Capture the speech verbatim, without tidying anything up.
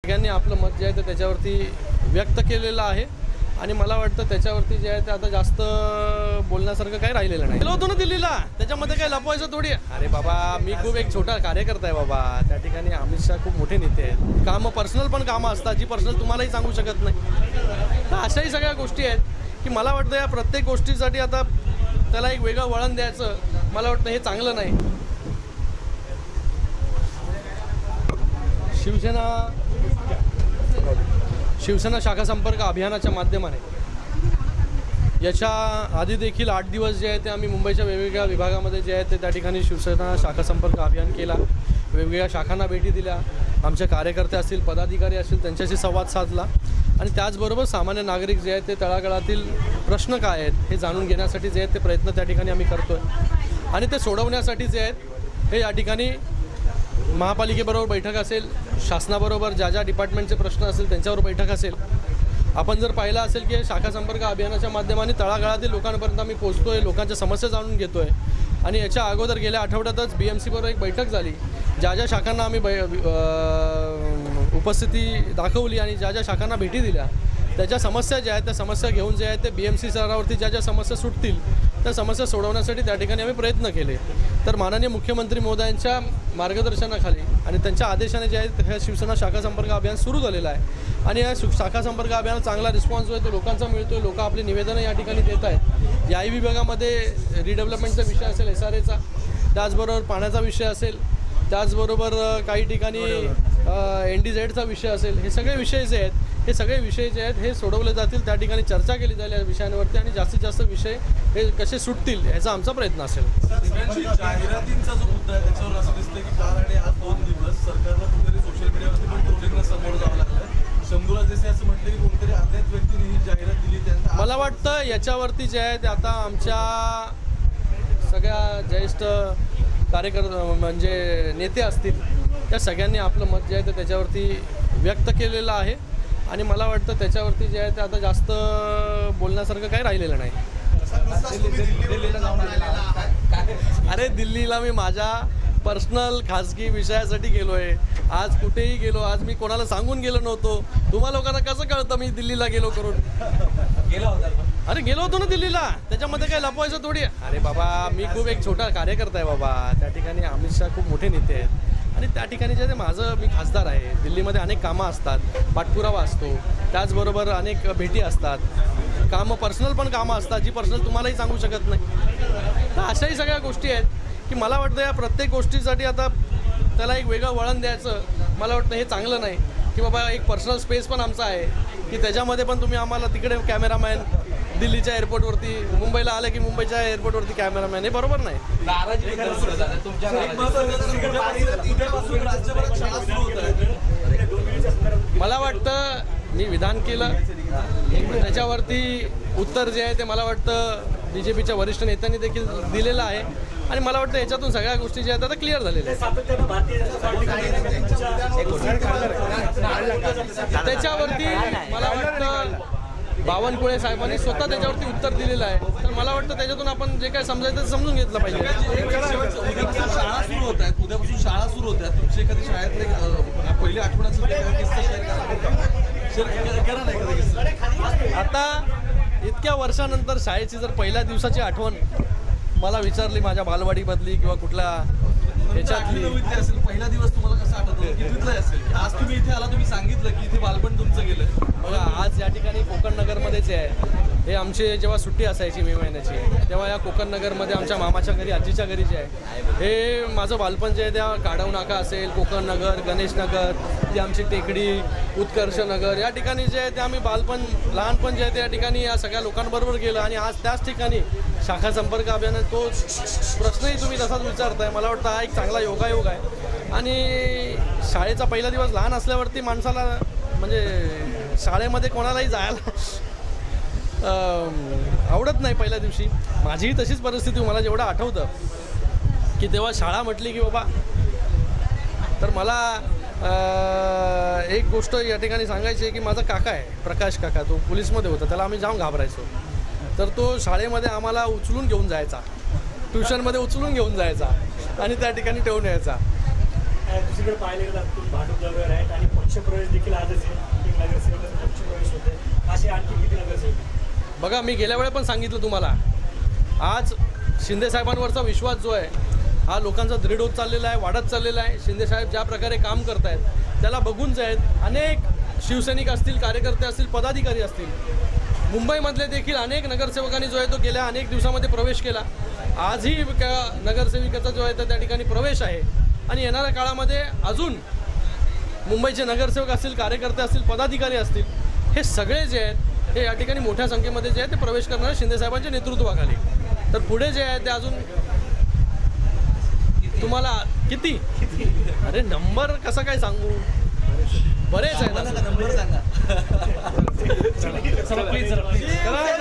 सगळ्यांनी आपलं मत जे आहे ते त्याच्यावरती व्यक्त केलेलं आहे आणि मला वाटतं त्याच्यावरती जे आहे ते आता जास्त बोलण्यासारखं काही राहिलेलं नाही. गेलो होतो ना दिल्लीला, त्याच्यामध्ये काय लपवायचं थोडी. अरे बाबा, मी खूप एक छोटा कार्यकर्ता आहे बाबा. त्या ठिकाणी अमित शहा खूप मोठे नेते आहेत. कामं पर्सनल पण कामं असतात जी पर्सनल तुम्हालाही सांगू शकत नाही. तर अशाही सगळ्या गोष्टी आहेत की मला वाटतं या प्रत्येक गोष्टीसाठी आता त्याला एक वेगळं वळण द्यायचं मला वाटतं हे चांगलं नाही. शिवसेना शिवसेना शाखा संपर्क अभियानाच्या माध्यमाने याच्या आधी देखील आठ दिवस जे आहे ते आम्ही मुंबईच्या वेगवेगळ्या विभागामध्ये जे आहे ते त्या ठिकाणी शिवसेना शाखा संपर्क अभियान केला. वेगवेगळ्या शाखांना भेटी दिल्या, आमचे कार्यकर्ते असतील, पदाधिकारी असतील, त्यांच्याशी संवाद साधला आणि त्याचबरोबर सामान्य नागरिक जे आहेत ते तळागाळातील प्रश्न काय आहेत हे जाणून घेण्यासाठी जे आहेत ते प्रयत्न त्या ठिकाणी आम्ही करतो आहे आणि ते सोडवण्यासाठी जे आहेत हे या ठिकाणी महापालिकेबरोबर बैठक असेल, शासनाबरोबर ज्या ज्या डिपार्टमेंटचे प्रश्न असेल त्यांच्यावर बैठक असेल. आपण जर पाहिलं असेल की शाखा संपर्क अभियानाच्या माध्यमाने तळागाळातील लोकांपर्यंत आम्ही पोहोचतो आहे, लोकांच्या समस्या जाणून घेतो आहे आणि याच्या अगोदर गेल्या आठवड्यातच बी एम सीबरोबर एक बैठक झाली. ज्या ज्या शाखांना आम्ही बै उपस्थिती दाखवली आणि ज्या ज्या शाखांना भेटी दिल्या त्याच्या समस्या ज्या आहेत त्या समस्या घेऊन जे आहेत ते बी एम सी स्तरावरती ज्या ज्या समस्या सुटतील त्या समस्या सोडवण्यासाठी त्या ठिकाणी आम्ही प्रयत्न केले. तर माननीय मुख्यमंत्री महोदयांच्या मार्गदर्शनाखाली आणि त्यांच्या आदेशाने जे आहे हे शिवसेना शाखा संपर्क अभियान सुरू झालेलं आहे आणि या शाखा संपर्क अभियानाला चांगला रिस्पॉन्स जो आहे तो लोकांचा मिळतो आहे. लोक आपली निवेदनं या ठिकाणी देत आहेत. याही विभागामध्ये रिडेव्हलपमेंटचा विषय असेल, एस आर एचा, त्याचबरोबर पाण्याचा विषय असेल, त्याचबरोबर काही ठिकाणी एन डी झेडचा विषय असेल. हे सगळे विषय जे आहेत हे सगळे विषय जे आहेत हे सोडवले जातील, त्या ठिकाणी चर्चा केली जाईल या विषयांवरती आणि जास्तीत जास्त विषय हे कसे सुटतील ह्याचा आमचा प्रयत्न असेल. जाहिरातींचा जो मुद्दा आहे त्याच्यावर असं दिसतं की काल आणि आज दोन दिवस सरकारला कुठेतरी सोशल मीडियावरती पण ट्रोलिंगला समोर जावं लागलं. शंभूराज देसाई असं म्हटलं की कोणतरी अज्ञात व्यक्तीने ही जाहिरात दिली. त्यांना मला वाटतं याच्यावरती जे आहे ते आता आमच्या सगळ्या ज्येष्ठ कार्यकर्ते म्हणजे नेते असतील त्या सगळ्यांनी आपलं मत जे आहे ते त्याच्यावरती व्यक्त केलेलं आहे आणि मला वाटतं त्याच्यावरती जे आहे ते आता जास्त बोलण्यासारखं काही राहिलेलं नाही. अरे दिल्लीला मी माझ्या पर्सनल खाजगी विषयासाठी गेलो आहे. आज कुठेही गेलो, आज मी कोणाला सांगून गेलो नव्हतो. तुम्हा लोकांना कसं कळतं मी दिल्लीला गेलो करून? गेला होता. अरे गेलो होतो ना दिल्लीला, त्याच्यामध्ये काय लपवायचं थोडी. अरे बाबा, मी खूप एक छोटा कार्यकर्ता आहे बाबा. त्या ठिकाणी अमित शहा खूप मोठे नेते आहेत आणि त्या ठिकाणी जे माझं मी खासदार आहे. दिल्लीमध्ये अनेक कामं असतात, पाठपुरावा असतो, त्याचबरोबर अनेक भेटी असतात. कामं पर्सनल पण कामं असतात जी पर्सनल तुम्हालाही सांगू शकत नाही. तर अशाही सगळ्या गोष्टी आहेत की मला वाटतं या प्रत्येक गोष्टीसाठी आता त्याला एक वेगळं वळण द्यायचं मला वाटतं हे चांगलं नाही. की बाबा एक पर्सनल स्पेस पण आमचा आहे की त्याच्यामध्ये पण तुम्ही आम्हाला तिकडे कॅमेरामॅन दिल्लीच्या एअरपोर्टवरती, मुंबईला आलं की मुंबईच्या एअरपोर्टवरती कॅमेरामॅन, हे बरोबर नाही. मला वाटतं मी विधान केलं त्याच्यावरती उत्तर जे आहे ते मला वाटतं बी जे पीच्या वरिष्ठ नेत्यांनी देखील दिलेलं आहे आणि मला वाटतं याच्यातून सगळ्या गोष्टी ज्या आहेत आता क्लिअर झालेल्या आहेत. त्याच्यावरती मला वाटतं बावनकुळे साहेबांनी स्वतः त्याच्यावरती उत्तर दिलेलं आहे. तर मला वाटतं त्याच्यातून आपण जे काय समजायचं ते समजून घेतलं पाहिजे. उद्यापासून शाळा सुरू होत आहेत उद्यापासून शाळा सुरू होत आहेत तुमची एखादी शाळेतले पहिल्या आठवड्याचं आता इतक्या वर्षानंतर शाळेची जर पहिल्या दिवसाची आठवण मला विचारली माझ्या बालवाडीमधली किंवा कुठल्या ह्याच्यातली असेल, पहिला दिवस तुम्हाला कसा आठवतो? कितवीतला असेल? आज तुम्ही इथे आला, तुम्ही सांगितलं की इथे बालपण तुमचं गेलं. बघा, आज या ठिकाणी कोकण नगरमध्येच आहे. हे आमचे जेव्हा सुट्टी असायची मे महिन्याची तेव्हा या कोकण नगरमध्ये आमच्या मामाच्या घरी, आजीच्या घरी जे आहे हे माझं बालपण जे आहे त्या काढव नाका असेल, कोकण नगर, गणेश नगर, ती आमची टेकडी, उत्कर्ष नगर, या ठिकाणी जे आहे ते आम्ही बालपण लहानपण जे आहे त्या ठिकाणी या सगळ्या लोकांबरोबर गेलं आणि आज त्याच ठिकाणी शाखा संपर्क अभियानात तो प्रश्नही तुम्ही तसाच विचारताय. मला वाटतं हा एक चांगला योगायोग आहे आणि शाळेचा पहिला दिवस लहान असल्यावरती माणसाला म्हणजे शाळेमध्ये कोणालाही जायला आवडत नाही पहिल्या दिवशी. माझीही तशीच परिस्थिती. मला जेवढं आठवतं की तेव्हा शाळा म्हटली की बाबा, तर मला एक गोष्ट या ठिकाणी सांगायची आहे की माझा काका आहे प्रकाश काका, तो पोलीसमध्ये होता, त्याला आम्ही जाम घाबरायचो. तर तो शाळेमध्ये आम्हाला उचलून घेऊन जायचा, ट्युशनमध्ये उचलून घेऊन जायचा आणि त्या ठिकाणी ठेवून यायचा. दुसरीकडे पाहायला गेलं भांडूप आहेत आणि पक्षप्रवेश देखील आजच आहे. एक नगरसेवकाचा पक्षप्रवेश होते. असे आणखी किती नगरसेवक? बघा, मी गेल्या वेळेला पण सांगितलं तुम्हाला, आज शिंदे साहेबांवरचा विश्वास जो आहे हा लोकांचा दृढ होत चाललेला आहे, वाढत चाललेला आहे. शिंदे साहेब ज्या प्रकारे काम करत आहेत त्याला बघून जे आहेत अनेक शिवसैनिक असतील, कार्यकर्ते असतील, पदाधिकारी असतील, मुंबईमधले देखील अनेक नगरसेवकांनी जो आहे तो गेल्या अनेक दिवसामध्ये प्रवेश केला. आजही त्या नगरसेविकेचा जो आहे तो त्या ठिकाणी प्रवेश आहे आणि येणाऱ्या काळामध्ये अजून मुंबईचे नगरसेवक असतील, कार्यकर्ते असतील, पदाधिकारी असतील, हे सगळे जे आहेत हे या ठिकाणी मोठ्या संख्येमध्ये जे आहे ते प्रवेश करणारे शिंदेसाहेबांच्या नेतृत्वाखाली. तर पुढे जे आहे ते अजून तुम्हाला किती अरे नंबर कसा काय सांगू, बरेच आहे ना. नंबर सांगा. चला प्लीज, चला प्लीज. करा.